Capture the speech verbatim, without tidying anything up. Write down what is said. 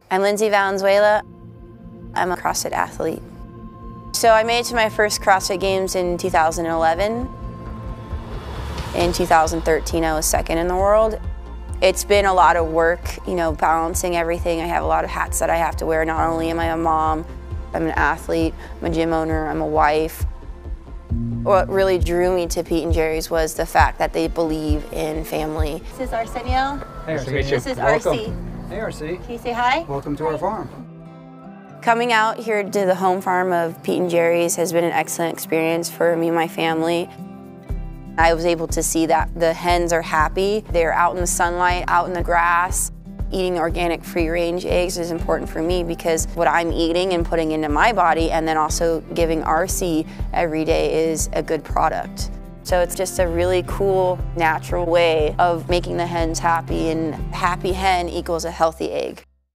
I'm Lindsey Valenzuela. I'm a CrossFit athlete. So I made it to my first CrossFit Games in two thousand eleven. In two thousand thirteen, I was second in the world. It's been a lot of work, you know, balancing everything. I have a lot of hats that I have to wear. Not only am I a mom, I'm an athlete, I'm a gym owner, I'm a wife. What really drew me to Pete and Gerry's was the fact that they believe in family. This is Arsenio. Hey, Arsenio. This is Welcome. R C. Hey, R C. Can you say hi? Welcome to our farm. Coming out here to the home farm of Pete and Gerry's has been an excellent experience for me and my family. I was able to see that the hens are happy. They're out in the sunlight, out in the grass. Eating organic free-range eggs is important for me because what I'm eating and putting into my body and then also giving R C every day is a good product. So it's just a really cool, natural way of making the hens happy, and happy hen equals a healthy egg.